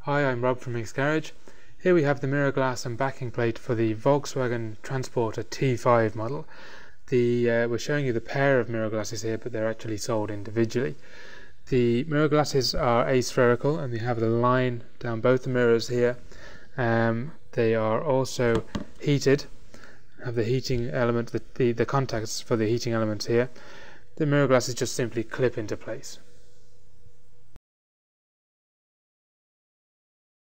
Hi, I'm Rob from MicksGarage. Here we have the mirror glass and backing plate for the Volkswagen Transporter T5 model. We're showing you the pair of mirror glasses here, but they're actually sold individually. The mirror glasses are aspherical and they have the line down both the mirrors here. They are also heated, have the heating element, the contacts for the heating elements here. The mirror glasses just simply clip into place.